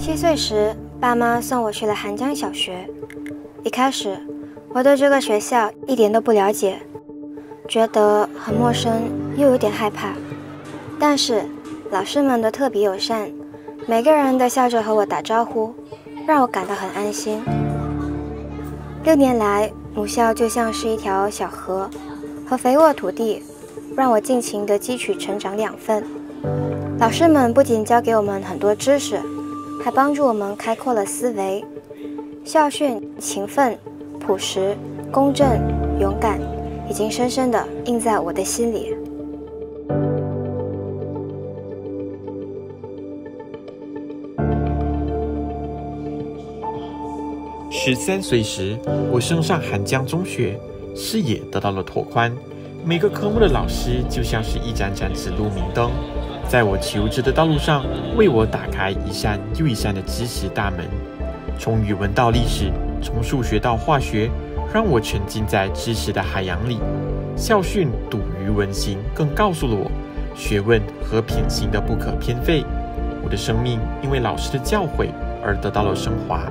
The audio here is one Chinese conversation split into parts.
7岁时，爸妈送我去了韩江小学。一开始，我对这个学校一点都不了解，觉得很陌生，又有点害怕。但是老师们都特别友善，每个人都笑着和我打招呼，让我感到很安心。6年来，母校就像是一条小河，和肥沃土地，让我尽情地汲取成长养分。老师们不仅教给我们很多知识，还帮助我们开阔了思维。校训勤奋、朴实、公正、勇敢，已经深深地印在我的心里。 13岁时，我升上韩江中学，视野得到了拓宽。每个科目的老师就像是一盏盏指路明灯，在我求知的道路上，为我打开一扇又一扇的知识大门。从语文到历史，从数学到化学，让我沉浸在知识的海洋里。校训笃于文行，更告诉了我，学问和品行的不可偏废。我的生命因为老师的教诲而得到了升华。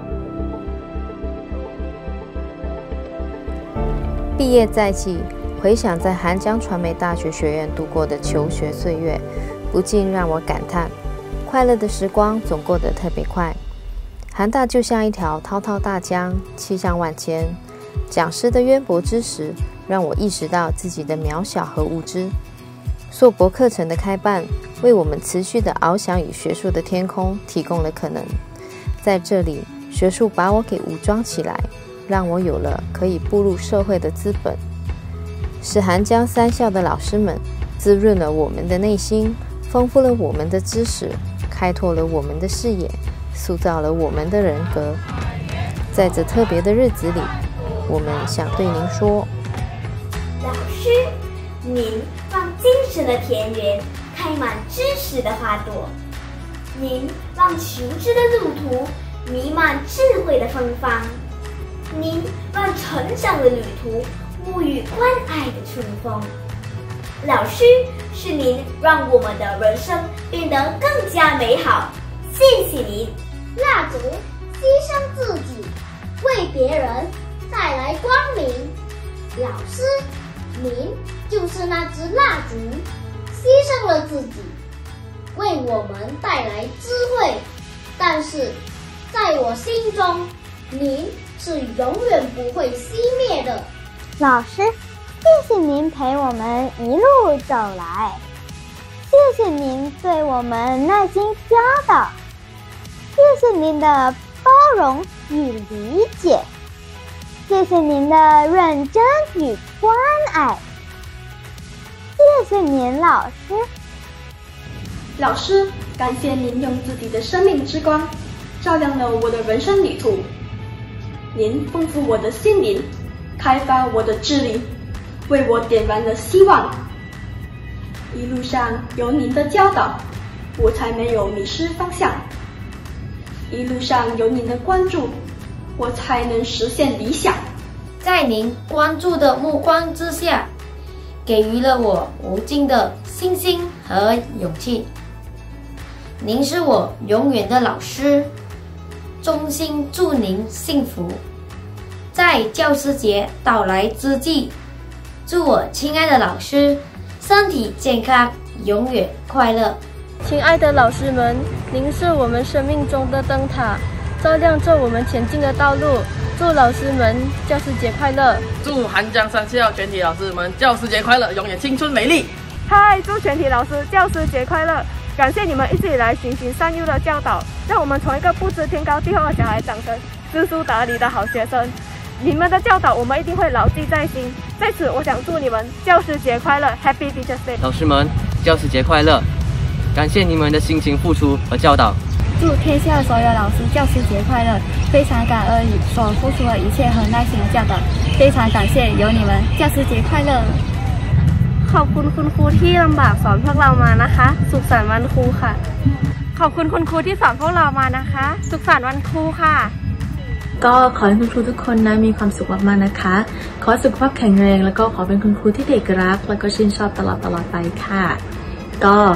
毕业在即，回想在韩江传媒大学学院度过的求学岁月，不禁让我感叹，快乐的时光总过得特别快。韩大就像一条滔滔大江，气象万千。讲师的渊博知识让我意识到自己的渺小和无知。硕博课程的开办，为我们持续的翱翔与学术的天空提供了可能。在这里，学术把我给武装起来，让我有了可以步入社会的资本。是韩江3校的老师们滋润了我们的内心，丰富了我们的知识，开拓了我们的视野，塑造了我们的人格。在这特别的日子里，我们想对您说， 老师，您让精神的田园开满知识的花朵，您让求知的路途弥漫智慧的芬芳，您让成长的旅途沐浴关爱的春风。老师，是您让我们的人生变得更加美好，谢谢您。 蜡烛牺牲自己，为别人带来光明。老师，您就是那支蜡烛，牺牲了自己，为我们带来智慧。但是，在我心中，您是永远不会熄灭的。 老师，谢谢您陪我们一路走来，谢谢您对我们耐心教导，谢谢您的包容与理解，谢谢您的认真与关爱，谢谢您，老师。 老师，感谢您用自己的生命之光照亮了我的人生旅途，您丰富我的心灵，开发我的智力，为我点燃了希望。一路上有您的教导，我才没有迷失方向；一路上有您的关注，我才能实现理想。 在您关注的目光之下，给予了我无尽的信心和勇气。您是我永远的老师，衷心祝您幸福。在教师节到来之际，祝我亲爱的老师身体健康，永远快乐。 亲爱的老师们，您是我们生命中的灯塔，照亮着我们前进的道路。祝老师们教师节快乐！ 祝韩江3校全体老师们教师节快乐，永远青春美丽！ 嗨，祝全体老师教师节快乐！感谢你们一直以来循循善诱的教导，让我们从一个不知天高地厚的小孩长成知书达理的好学生。你们的教导我们一定会牢记在心。在此，我想祝你们教师节快乐 ，Happy Teachers Day！ 老师们，教师节快乐！感谢你们的辛勤付出和教导。 祝天下所有老师教师节快乐！非常感恩你所付出的一切和耐心的教导，非常感谢有你们，教师节快乐！ ขอบคุณคุณครูที่ลำบากสอนพวกเรามานะคะ สุขสันต์วันครูค่ะขอบคุณคุณครูที่สอนพวกเรามานะคะ สุขสันต์วันครูค่ะก็ขอให้คุณครูทุกคนนะมีความสุขมากๆนะคะขอให้สุขภาพแข็งแรงแล้วก็ขอเป็นคุณครูที่เด็กรักแล้วก็ชื่นชอบตลอดไปค่ะก็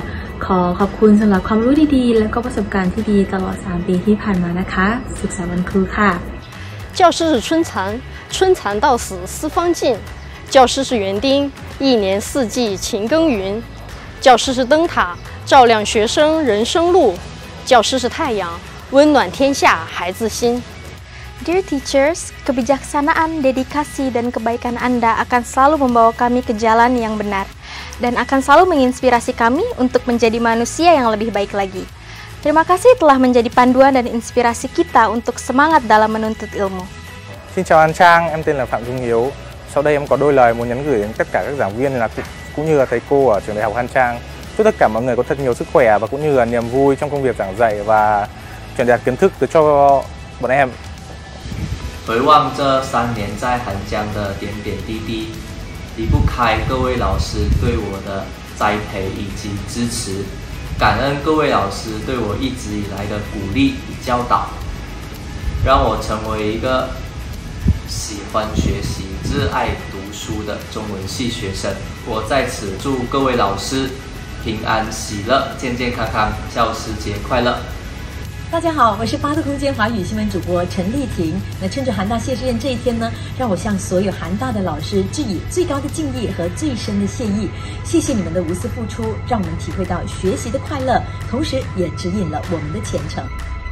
ขอขอบคุณสำหรับความรู้ดีๆและก็ประสบการณ์ที่ดีตลอด3 ปีที่ผ่านมานะคะสุขสันต์วันครูค่ะ教师是春蚕，春蚕到死丝方尽；教师是园丁，一年四季勤耕耘；教师是灯塔，照亮学生人生路；教师是太阳，温暖天下孩子心。 Dear teachers, kebijaksanaan, dedikasi, dan kebaikan Anda akan selalu membawa kami ke jalan yang benar dan akan selalu menginspirasi kami untuk menjadi manusia yang lebih baik lagi. Terima kasih telah menjadi panduan dan inspirasi kita untuk semangat dalam menuntut ilmu. Xin chào An Trang, em tên là Phạm Dung Hiếu. Sau đây em có đôi lời muốn nhắn gửi đến tất cả các giảng viên cũng như là thầy cô ở trường Đại học An Trang. Chúc tất cả mọi người có thật nhiều sức khỏe và cũng như là niềm vui trong công việc giảng dạy và truyền đạt kiến thức tới cho bọn em. 回望这3年在韩江的点点滴滴，离不开各位老师对我的栽培以及支持。感恩各位老师对我一直以来的鼓励与教导，让我成为一个喜欢学习、热爱读书的中文系学生。我在此祝各位老师平安喜乐、健健康康，教师节快乐！ 大家好，我是8度空间华语新闻主播陈丽婷。那趁着韩大谢师宴这一天呢，让我向所有韩大的老师致以最高的敬意和最深的谢意。谢谢你们的无私付出，让我们体会到学习的快乐，同时也指引了我们的前程。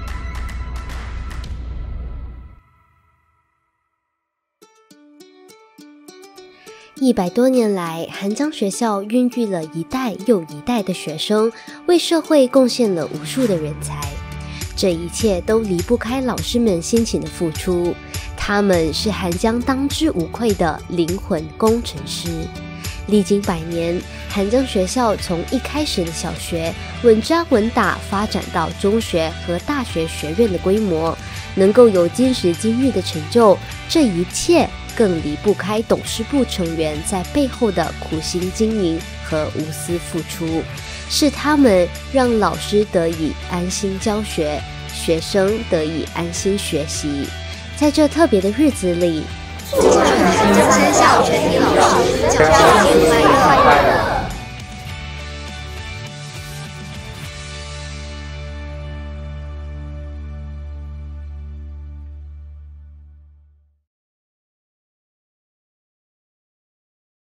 100多年来，韩江学校孕育了一代又一代的学生，为社会贡献了无数的人才。这一切都离不开老师们辛勤的付出，他们是韩江当之无愧的灵魂工程师。历经100年，韩江学校从一开始的小学稳扎稳打发展到中学和大学学院的规模，能够有今时今日的成就，这一切更离不开董事部成员在背后的苦心经营和无私付出。是他们让老师得以安心教学，学生得以安心学习。在这特别的日子里，祝韩江校全体老师教师节快乐！